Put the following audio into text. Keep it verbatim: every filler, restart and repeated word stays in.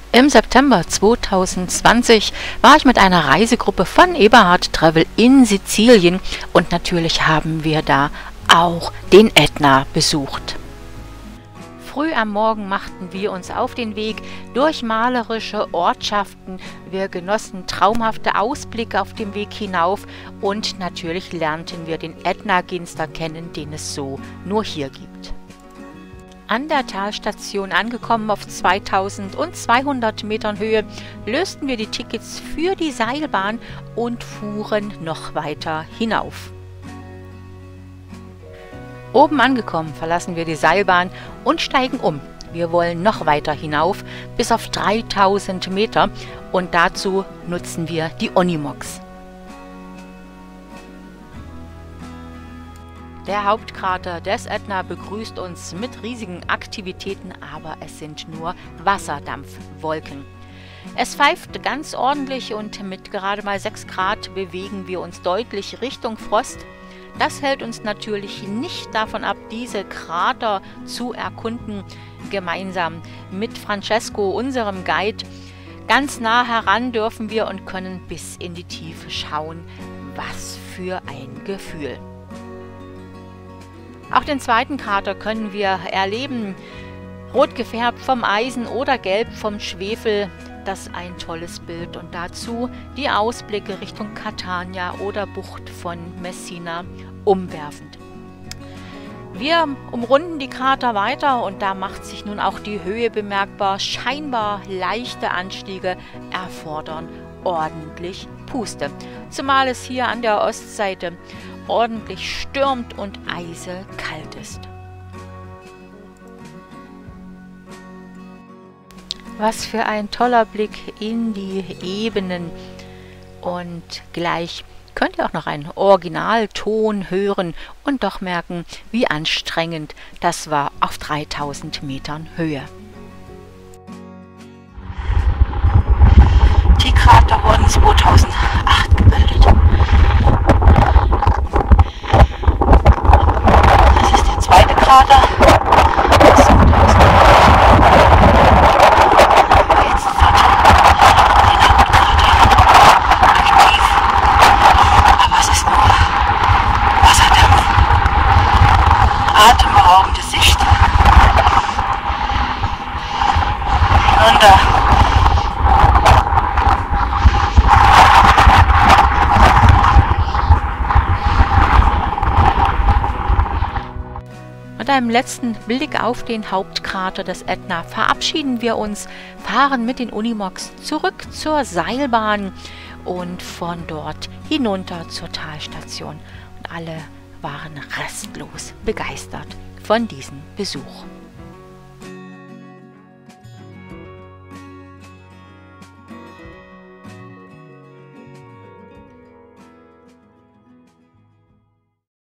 Im September zweitausendzwanzig war ich mit einer Reisegruppe von Eberhard Travel in Sizilien und natürlich haben wir da auch den Ätna besucht. Früh am Morgen machten wir uns auf den Weg durch malerische Ortschaften. Wir genossen traumhafte Ausblicke auf dem Weg hinauf und natürlich lernten wir den Ätna-Ginster kennen, den es so nur hier gibt. An der Talstation angekommen auf zweitausendzweihundert Metern Höhe, lösten wir die Tickets für die Seilbahn und fuhren noch weiter hinauf. Oben angekommen verlassen wir die Seilbahn und steigen um. Wir wollen noch weiter hinauf, bis auf dreitausend Meter, und dazu nutzen wir die Unimox. Der Hauptkrater des Ätna begrüßt uns mit riesigen Aktivitäten, aber es sind nur Wasserdampfwolken. Es pfeift ganz ordentlich und mit gerade mal sechs Grad bewegen wir uns deutlich Richtung Frost. Das hält uns natürlich nicht davon ab, diese Krater zu erkunden, gemeinsam mit Francesco, unserem Guide. Ganz nah heran dürfen wir und können bis in die Tiefe schauen. Was für ein Gefühl! Auch den zweiten Krater können wir erleben. Rot gefärbt vom Eisen oder gelb vom Schwefel. Das ist ein tolles Bild. Und dazu die Ausblicke Richtung Catania oder Bucht von Messina umwerfend. Wir umrunden die Krater weiter und da macht sich nun auch die Höhe bemerkbar. Scheinbar leichte Anstiege erfordern ordentlich Puste. Zumal es hier an der Ostseite ordentlich stürmt und eisekalt ist. Was für ein toller Blick in die Ebenen, und gleich könnt ihr auch noch einen Originalton hören und doch merken, wie anstrengend das war auf dreitausend Metern Höhe. Die Krater wurden zweitausendacht gebildet. Das ist der zweite Krater. Atemberaubende Sicht. Runter. Mit einem letzten Blick auf den Hauptkrater des Ätna verabschieden wir uns, fahren mit den Unimox zurück zur Seilbahn und von dort hinunter zur Talstation. Und alle waren restlos begeistert von diesem Besuch.